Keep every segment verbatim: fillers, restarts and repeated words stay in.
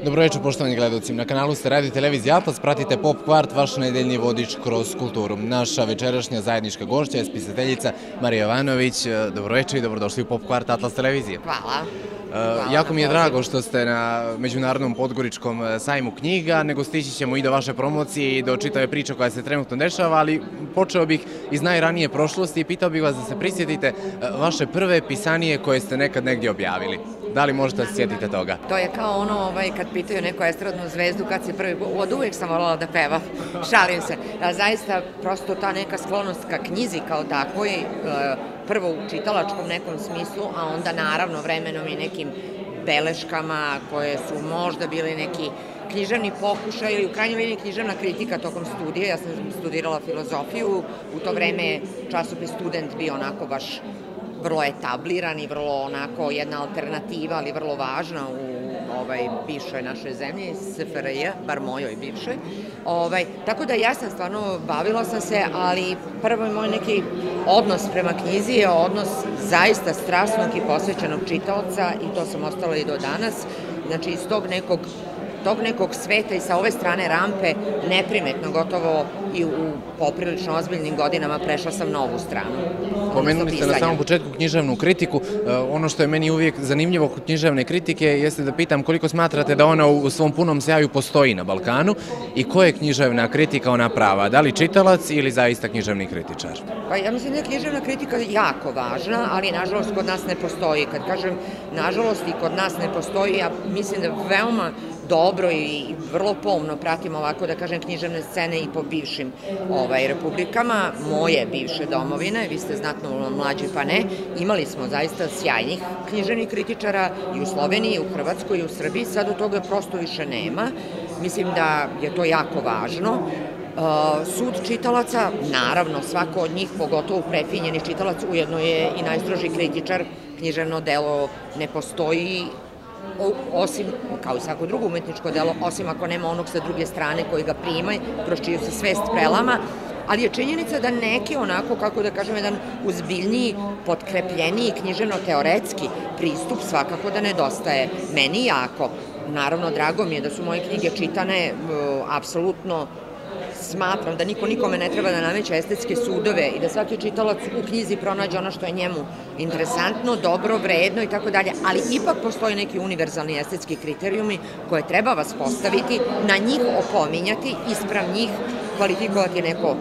Dobro večer, poštovani gledalci. Na kanalu ste Radio Televizija Atlas, pratite Pop Kvart, vaš nedeljni vodič kroz kulturu. Naša večerašnja zajednička gošća je spisateljica Marija Jovanović. Dobro večer i dobrodošli u Pop Kvart Atlas Televizije. Hvala. Jako mi je drago što ste na Međunarodnom podgoričkom sajmu knjiga, nego stići ćemo i do vaše promocije i do čitave priče koja se trenutno dešava, ali počeo bih iz najranije prošlosti i pitao bih vas da se prisjetite vaše prve pisanije koje ste nekad negdje objavili. Da li možete se sjetite toga? To je kao ono kad pitaju neku estradnu zvezdu kad se prvi... Od uvijek sam voljela da peva, šalim se. Zaista, prosto ta neka sklonost ka knjizi kao takvoj, prvo u čitalačkom nekom smislu, a onda naravno vremenom i nekim beleškama koje su možda bili neki književni pokušaj ili u krajnjoj liniji književna kritika tokom studija. Ja sam studirala filozofiju, u to vreme časopis Student bio onako baš vrlo etabliran i vrlo onako jedna alternativa, ali vrlo važna u bivšoj našoj zemlji, S F R J, bar mojoj bivšoj. Tako da ja sam stvarno bavila sam se, ali prvo je moj neki odnos prema knjizi je odnos zaista strasnog i posvećenog čitaoca i to sam ostala i do danas. Znači iz tog nekog tog nekog sveta i sa ove strane rampe neprimetno, gotovo i u poprilično ozbiljnim godinama prešla sam na ovu stranu. Pomenuli ste na samom početku književnu kritiku. Ono što je meni uvijek zanimljivo kod književne kritike jeste da pitam koliko smatrate da ona u svom punom sjaju postoji na Balkanu i ko je književna kritika ona prava? Da li čitalac ili zaista književni kritičar? Pa ja mislim da je književna kritika jako važna, ali nažalost kod nas ne postoji. Kad kažem nažalost i kod nas ne postoji, ja mislim da veoma dobro i vrlo pomno pratim ovako, da kažem, književne scene i po bivšim republikama, moje bivše domovine, vi ste znatno mlađi pa ne, imali smo zaista sjajnih književnih kritičara i u Sloveniji, i u Hrvatskoj, i u Srbiji, sad od toga prosto više nema. Mislim da je to jako važno. Sud čitalaca, naravno, svako od njih, pogotovo prefinjeni čitalac, ujedno je i najstroži kritičar, književno delo ne postoji, osim, kao i svako drugo umetničko delo, osim ako nema onog sa druge strane koji ga prima, kroz čiju se svest prelama, ali je činjenica da neki onako, kako da kažem, jedan uzbiljniji, potkrepljeniji, književno-teoretski pristup svakako da nedostaje. Meni jako, naravno, drago mi je da su moje knjige čitane, apsolutno smatram da niko nikome ne treba da nameće estetske sudove i da svaki čitalac u knjizi pronađe ono što je njemu interesantno, dobro, vredno i tako dalje, ali ipak postoje neki univerzalni estetski kriterijumi koje treba vas postaviti, na njih opominjati, isprav njih kvalifikovati neko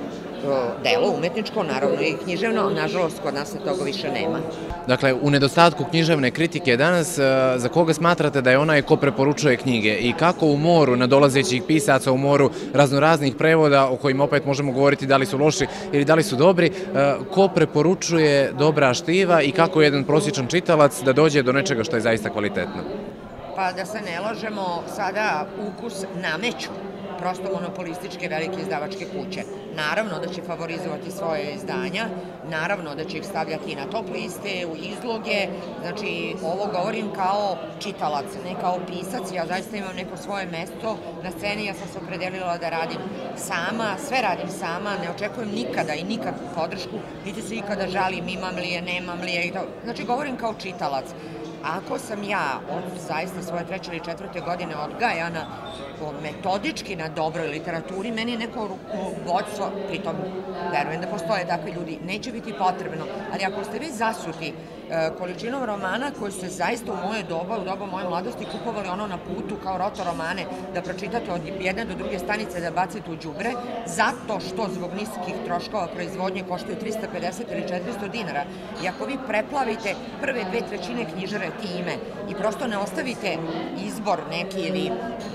delo umetničko, naravno i književno, ali nažalost kod nas toga više nema. Dakle, u nedostatku književne kritike danas, za koga smatrate da je onaj ko preporučuje knjige i kako u moru nadolazećih pisaca, u moru raznoraznih prevoda, o kojima opet možemo govoriti da li su loši ili da li su dobri, ko preporučuje dobra štiva i kako jedan prosječan čitalac da dođe do nečega što je zaista kvalitetno? Pa da se ne lažemo, sada ukus nameću prosto monopolističke velike izdavačke kuće. Naravno da će favorizovati svoje izdanja, naravno da će ih stavljati na top liste, u izloge, znači ovo govorim kao čitalac, ne kao pisac, ja zaista imam neko svoje mesto na sceni, ja sam se opredelila da radim sama, sve radim sama, ne očekujem nikada i nikakvu podršku, niti se ikada žalim imam li je, nemam li je, znači govorim kao čitalac. Ako sam ja od zaista svoje treće ili četvrte godine odgajana metodički na dobroj literaturi, meni je neko rukovodstvo, pritom verujem da postoje takvi ljudi, neće biti potrebno, ali ako ste vi zasuti količinom romana koji ste zaista u moje doba, u doba moje mladosti kupovali ono na putu kao roto romane, da pročitate od jedne do druge stanice da bacite u đubre, zato što zbog niskih troškova proizvodnje koštaju trista pedeset ili četiristo dinara. I ako vi preplavite prve dve trećine knjižare time i prosto ne ostavite izbor neki ili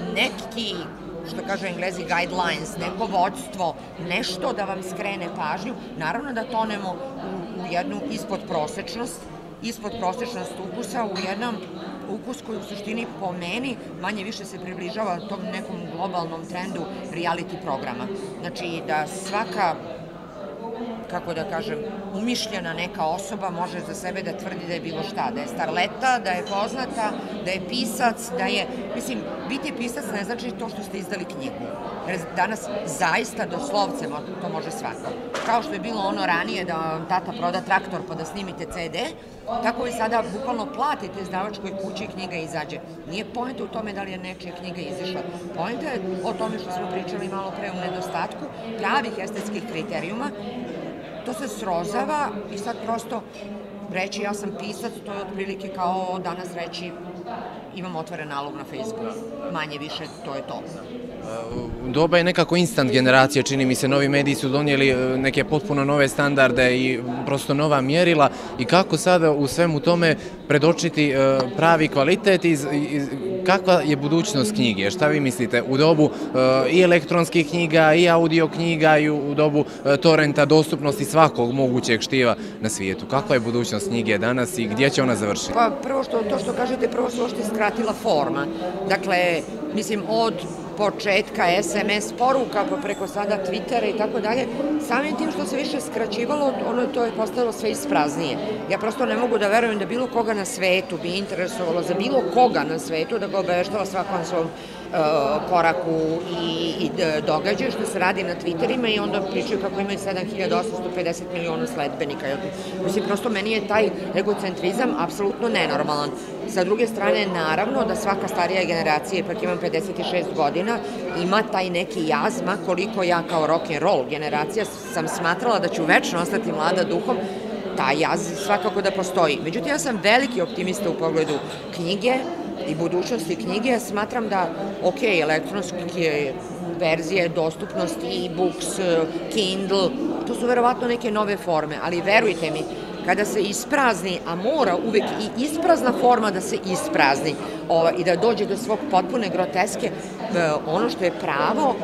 neki, što kažu Englezi, guidelines, neko vodstvo, nešto da vam skrene pažnju, naravno da tonemo u jednu ispodprosečnost, ispodprosečnost ukusa, u jedan ukus koji u suštini po meni manje više se približava tom nekom globalnom trendu reality programa. Znači da svaka kako da kažem, umišljena neka osoba može za sebe da tvrdi da je bilo šta, da je starleta, da je poznata, da je pisac, da je, mislim, biti pisac ne znači to što ste izdali knjigu. Jer danas zaista doslovce to može svako. Kao što je bilo ono ranije da vam tata proda traktor pa da snimite ce de, tako vi sada bukvalno platite izdavačkoj kući i knjiga izađe. Nije poenta u tome da li je nečija knjiga izašla. Poenta je o tome što smo pričali malo pre u nedostatku pravih estetskih kriterijuma. To se srozava i sad prosto reći ja sam pisac, to je otprilike kao danas reći imam otvoren nalog na Facebooku. Manje više, to je to. Doba je nekako instant generacija, čini mi se, novi mediji su donijeli neke potpuno nove standarde i prosto nova mjerila i kako sada u svemu tome predočiti pravi kvalitet i kakva je budućnost knjige? Šta vi mislite u dobu i elektronskih knjiga i audio knjiga i u dobu torrenta, dostupnosti svakog mogućeg štiva na svijetu? Kakva je budućnost knjige danas i gdje će ona završiti? Pa prvo što to što kažete, prvo što je skratila forma. Dakle, mislim od početka es em es poruka, pa preko sada Twittera i tako dalje, samim tim što se više skraćivalo, ono to je postalo sve ispraznije. Ja prosto ne mogu da verujem da bilo koga na svetu bi interesovalo, za bilo koga na svetu, da ga obaveštava svakom svom koraku i događaju što se radi na Twitterima i onda pričaju kako imaju sedam hiljada osamsto pedeset miliona sledbenika. Mislim, prosto meni je taj egocentrizam apsolutno nenormalan. Sa druge strane, naravno da svaka starija generacija, ipak imam pedeset šest godina, ima taj neki jazma koliko ja kao rock'n'roll generacija sam smatrala da ću večno ostati mlada duhom, taj jaz svakako da postoji. Međutim, ja sam veliki optimista u pogledu knjige i budućnosti knjige. Smatram da, ok, elektronske verzije, dostupnost, e-books, Kindle, to su verovatno neke nove forme, ali verujte mi, kada se isprazni, a mora uvek i isprazna forma da se isprazni i da dođe do svog potpune groteske, ono što je pravo,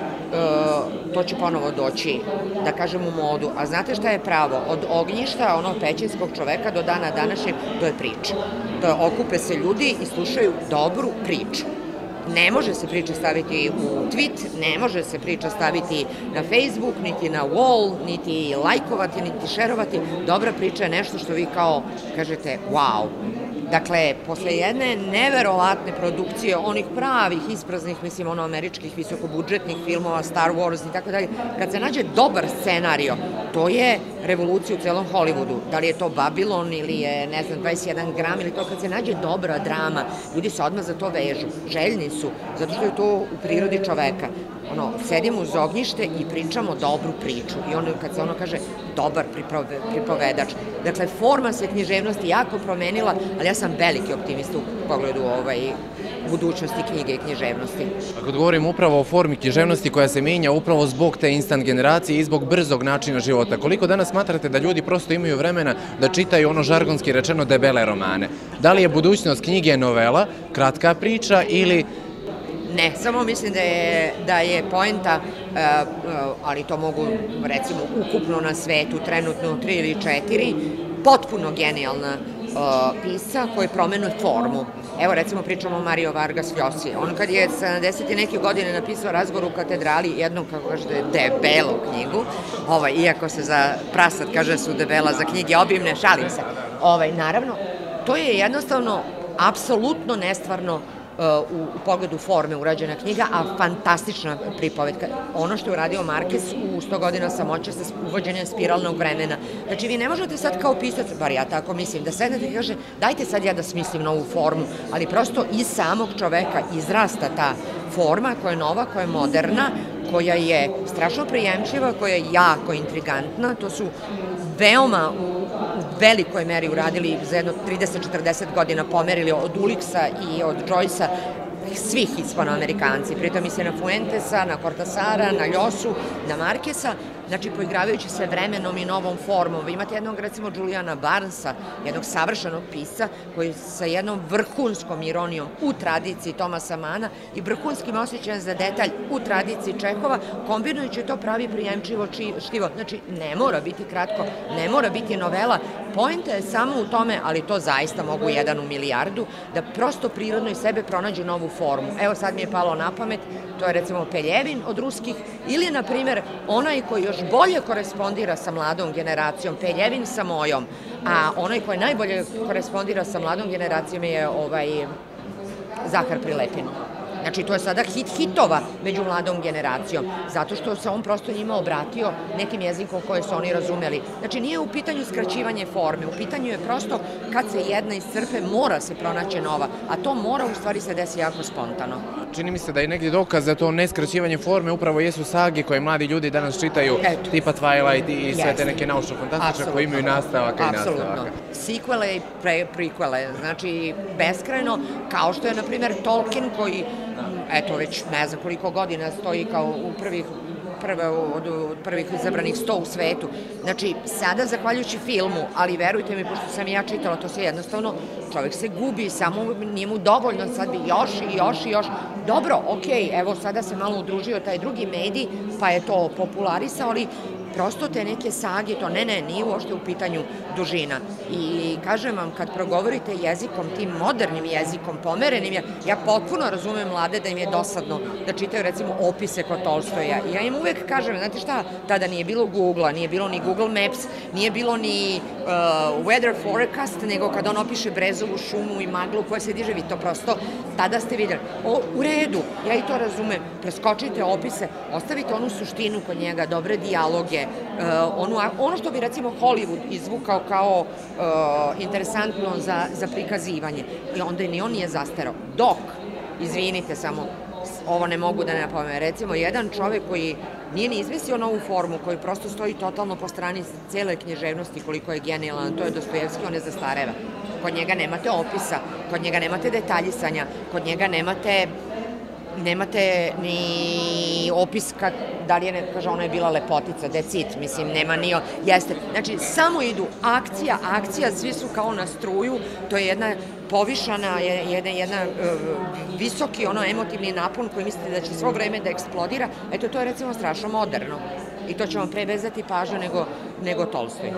to će ponovo doći, da kažem, u modu. A znate šta je pravo? Od ognjišta, onog pećinskog čoveka do dana današnjeg, to je priča. To je okupe se ljudi i slušaju dobru priču. Ne može se priča staviti u tweet, ne može se priča staviti na Facebook, niti na wall, niti lajkovati, niti šerovati. Dobra priča je nešto što vi kao kažete wow. Dakle, posle jedne neverovatne produkcije, onih pravih, ispraznih, mislim, ono, američkih visokobudžetnih filmova, Star Wars i tako dalje, kad se nađe dobar scenario, to je revolucija u celom Hollywoodu. Da li je to Babilon ili je, ne znam, dvadeset jedan gram ili to, kad se nađe dobra drama, ljudi se odmah za to vežu, željni su, zato što je to u prirodi čoveka. Ono, sedimo uz ognjište i pričamo dobru priču. I ono, kad se ono kaže, dobar pripovedač. Dakle, forma se književnosti jako promenila, ali ja sam veliki optimista u pogledu budućnosti knjige i književnosti. Ako govorimo upravo o formi književnosti koja se menja upravo zbog te instant generacije i zbog brzog načina života, koliko danas smatrate da ljudi prosto imaju vremena da čitaju ono žargonski rečeno debele romane? Da li je budućnost knjige novela, kratka priča ili... Ne, samo mislim da je poenta, ali to mogu recimo ukupno na svetu, trenutno tri ili četiri, potpuno genijalna pisca koji promenuje formu. Evo recimo pričamo o Mario Vargas Llosi. On kad je sedamdeset i neke godine napisao Razgovor u katedrali, jednom, kako kažete, debelu knjigu, iako se za prasad kaže su debela, za knjige obimne, šalim se. Naravno, to je jednostavno apsolutno nestvarno u pogledu forme urađena knjiga, a fantastična pripovetka. Ono što je uradio Marquez u sto godina samoće sa uvođenjem spiralnog vremena. Znači, vi ne možete sad kao pisac, bar ja tako mislim, da sednete i kaže, dajte sad ja da smislim novu formu, ali prosto iz samog čoveka izrasta ta forma koja je nova, koja je moderna, koja je strašno prijemčiva, koja je jako intrigantna. To su veoma u velikoj meri uradili za jedno trideset do četrdeset godina, pomerili od Uliksa i od Joycea, svih Hispanoamerikanci. Pritom misle na Fuentesa, na Cortasara, na Ljosu, na Markesa, znači poigravajući se vremenom i novom formom. Vi imate jednog, recimo, Juliana Barnesa, jednog savršenog pisca, koji sa jednom vrhunskom ironijom u tradiciji Tomasa Mana i vrhunskim osjećajem za detalj u tradiciji Čehova, kombinujući to pravi prijemčivo štivo. Znači, ne mora biti kratko, ne mora biti novela. Poenta je samo u tome, ali to zaista mogu jedan u milijardu, da prosto prirodno iz sebe pronađu novu formu. Evo sad mi je palo na pamet, to je recimo Peljevin od ruskih, ili na primjer onaj koji još bolje korespondira sa mladom generacijom, Peljevin sa mojom, a onaj koji najbolje korespondira sa mladom generacijom je ovaj Zahar Prilepin. Znači, to je sada hit hitova među mladom generacijom, zato što se on prosto njima obratio nekim jezikom koje su oni razumeli. Znači, nije u pitanju skraćivanje forme, u pitanju je prosto kad se jedna iscrpe, mora se pronaći nova, a to mora u stvari se desi jako spontano. Čini mi se da je negdje dokaz da to neskraćivanje forme upravo jesu sage koje mladi ljudi danas čitaju, tipa Twilight i sve te neke naučno-fantastične koje imaju nastavaka i nastavaka. Sequele i prequele, znači beskrajno, kao što je, na primjer, Tolkien koji, eto, već ne znam koliko godina stoji kao u prvih od prvih izabranih sto u svetu. Znači, sada, zahvaljujući filmu, ali verujte mi, pošto sam i ja čitala, to se jednostavno, čovjek se gubi, samo nije mu dovoljno, sad bi još i još i još. Dobro, okej, evo, sada se malo udružio taj drugi medij, pa je to popularisao, ali prosto te neke sage, to ne, ne, nije uopšte u pitanju dužina. I kažem vam, kad progovorite jezikom, tim modernim jezikom, pomerenim, ja potpuno razumem mlade da im je dosadno da čitaju, recimo, opise kod Tolstoja. I ja im uvek kažem, znate šta, tada nije bilo Google-a, nije bilo ni Google Maps, nije bilo ni weather forecast, nego kad on opiše brezovu šumu i maglu koja se diže, vi to prosto, tada ste vidjeli. U redu, ja i to razumem, preskočite opise, ostavite onu suštinu kod njega, dobre dijaloge, ono što bi, recimo, Hollywood izvukao kao interesantno za prikazivanje. I onda ni on nije zastarao. Dok, izvinite samo, ovo ne mogu da ne napomenem, recimo, jedan čovek koji nije ni izmislio novu formu, koji prosto stoji totalno po strani cele književnosti koliko je genijalan, to je Dostojevski, on ne zastareva. Kod njega nemate opisa, kod njega nemate detaljisanja, kod njega nemate nemate ni opis da li je, kaže, ona je bila lepotica, decit, mislim, nema ni, jeste. Znači, samo idu akcija, akcija, svi su kao na struju, to je jedna povišana, jedna visoki, ono, emotivni napon koji mislite da će svo vreme da eksplodira. Eto, to je, recimo, strašno moderno. I to će vam prevezati pažnju nego Tolstoj.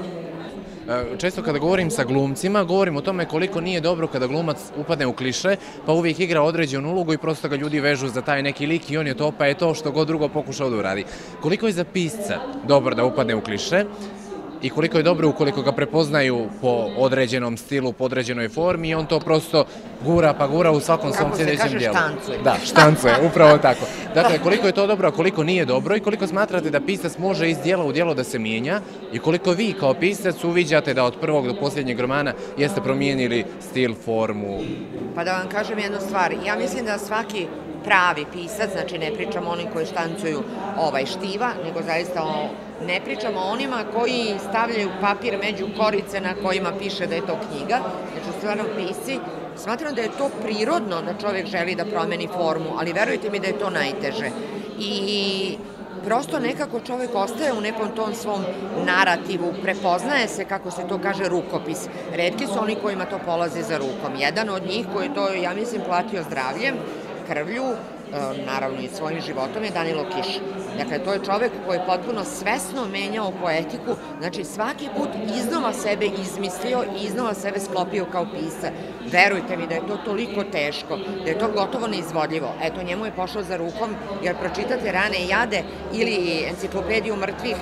Često kada govorim sa glumcima, govorim o tome koliko nije dobro kada glumac upadne u kliše, pa uvijek igra određenu ulogu i prosto ga ljudi vežu za taj neki lik i on je to, pa je to što god drugo pokušao da uradi. Koliko je za pisca dobro da upadne u kliše i koliko je dobro ukoliko ga prepoznaju po određenom stilu, po određenoj formi i on to prosto gura pa gura u svakom svom sljedećem dijelu. Kako se kaže, štancuje. Da, štancuje, upravo tako. Dakle, koliko je to dobro, a koliko nije dobro i koliko smatrate da pisac može iz dijela u dijelo da se mijenja i koliko vi kao pisac uviđate da od prvog do posljednjeg romana jeste promijenili stil, formu? Pa da vam kažem jednu stvar, ja mislim da svaki pravi pisac, znači ne pričamo onim koji štancuju ovaj štiva, nego zaista ne pričamo o onima koji stavljaju papir među korice na kojima piše da je to knjiga, znači stvarno pisci. Smatram da je to prirodno da čovjek želi da promeni formu, ali verujte mi da je to najteže. I prosto nekako čovjek ostaje u nekom tom svom narativu, prepoznaje se, kako se to kaže, rukopis. Retki su oni kojima to polazi za rukom. Jedan od njih koji je to, ja mislim, platio zdravljem, krvlju, naravno i svojim životom, je Danilo Kiš. Dakle, to je čovek koji je potpuno svesno menjao poetiku, znači svaki put iznova sebe izmislio i iznova sebe sklopio kao pisac. Verujte mi da je to toliko teško, da je to gotovo neizvodljivo. Eto, njemu je pošlo za rukom, jer pročitate Rane i jade ili Enciklopediju mrtvih,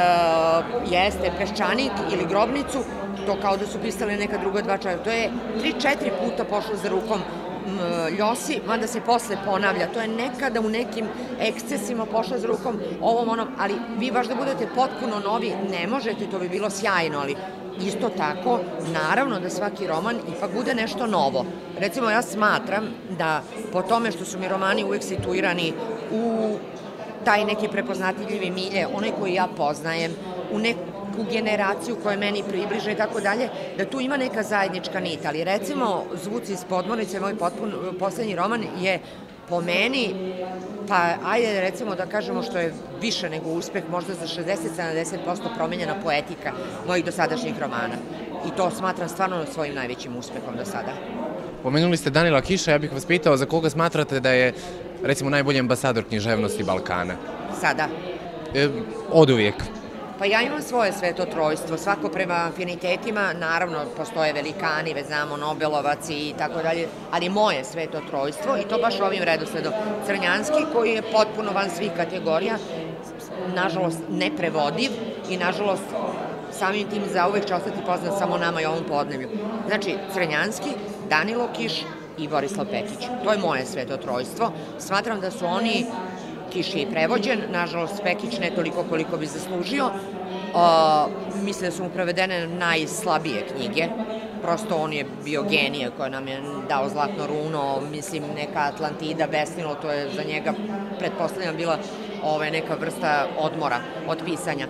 jeste Peščanik ili Grobnicu, to kao da su pisali neka druga dva čovjeka. To je tri, četiri puta pošlo za rukom Ljosi, mada se posle ponavlja. To je nekada u nekim ekscesima pošlo za rukom ovom onom, ali vi baš da budete potpuno novi ne možete, to bi bilo sjajno, ali isto tako, naravno da svaki roman ipak bude nešto novo. Recimo, ja smatram da po tome što su mi romani uvek situirani u taj neki prepoznatljivi milje, onaj koji ja poznajem, u neku generaciju koja je meni približa i tako dalje, da tu ima neka zajednička nit, ali recimo Zvuci iz podmornice, moj poslednji roman, je po meni, pa ajde recimo da kažemo što je više nego uspeh, možda za šezdeset do sedamdeset posto promenjena poetika mojih dosadašnjih romana. I to smatram stvarno svojim najvećim uspehom do sada. Pomenuli ste Danila Kiša, ja bih vas pitao za koga smatrate da je, recimo, najbolji ambasador književnosti Balkana? Sada? Od uvijek. Pa ja imam svoje sveto trojstvo, svako prema afinitetima, naravno postoje velikani, već znamo Nobelovac i tako dalje, ali moje sveto trojstvo, i to baš ovim redosledom. Crnjanski, koji je potpuno van svih kategorija, nažalost neprevodiv i nažalost samim tim zauvek će ostati poznat samo nama i ovom podneblju. Znači, Crnjanski, Danilo Kiš i Borislav Pekić. To je moje sveto trojstvo. Smatram da su oni, Kiš je i prevođen, nažalost Pekić ne toliko koliko bi zaslužio. Mislim da su mu prevedene najslabije knjige. Prosto on je bio genije koja nam je dao Zlatno runo, mislim neka Atlantida, Besnilo, to je za njega, pretpostavljam, bila neka vrsta odmora od pisanja.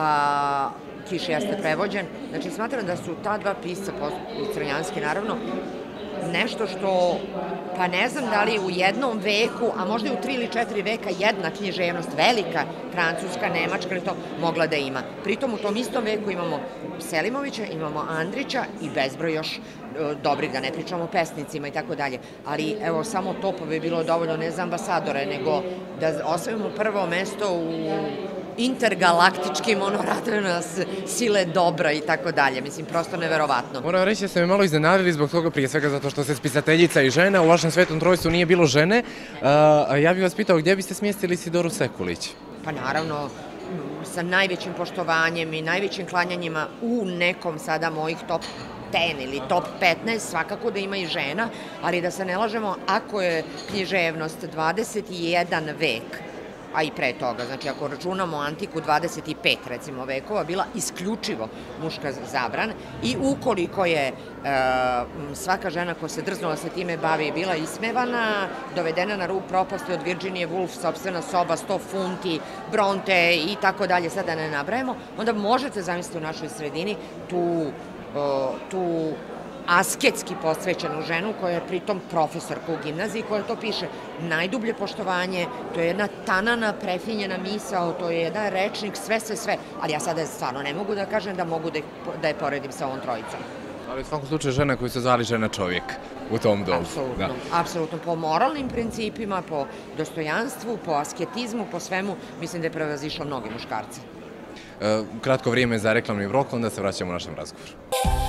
Kiš jeste prevođen. Znači, smatram da su ta dva pisca, i Crnjanski naravno, nešto što, pa ne znam da li u jednom veku, a možda i u tri ili četiri veka jedna književnost, velika, francuska, nemačka ili to, mogla da ima. Pritom u tom istom veku imamo Selimovića, imamo Andrića i bezbroj još dobrih, da ne pričamo o pesnicima i tako dalje. Ali evo, samo to pa bi bilo dovoljno, ne za ambasadore, nego da osvojimo prvo mesto u intergalaktičkim, ono, raduje nas sile dobra i tako dalje. Mislim, prosto neverovatno. Moram reći da ste me malo iznenadili zbog toga, prije svega zato što ste spisateljica i žena, u vašem svetom trojstvu nije bilo žene. Ja bih vas pitao, gdje biste smjestili Sidoru Sekulić? Pa naravno, sa najvećim poštovanjem i najvećim klanjanjima u nekom sada mojih top deset ili top petnaest, svakako da ima i žena, ali da se ne lažemo, ako je književnost dvadeset jedan vek, a i pre toga, znači ako računamo antiku dvadeset pet recimo vekova, bila isključivo muška zabran i ukoliko je svaka žena koja se drznula se time bavi bila ismevana, dovedena na rub propasti od Virginia Woolf, sopstvena soba, sto funti, Bronte i tako dalje, sad da ne nabrajemo, onda možete zamisliti u našoj sredini tu tu asketski posvećenu ženu koja je pritom profesorka u gimnaziji koja to piše. Najdublje poštovanje, to je jedna tanana, prefinjena misao, to je jedan rečnik, sve, sve, sve. Ali ja sada stvarno ne mogu da kažem da mogu da je poredim sa ovom trojicom. Ali u svakom slučaju žena koju su zvali žena čovjek u tom dobu. Apsolutno, apsolutno. Po moralnim principima, po dostojanstvu, po asketizmu, po svemu, mislim da je prevazišla mnogi muškarci. Kratko vrijeme za reklamni blok, onda se vraćamo u našem razgovoru.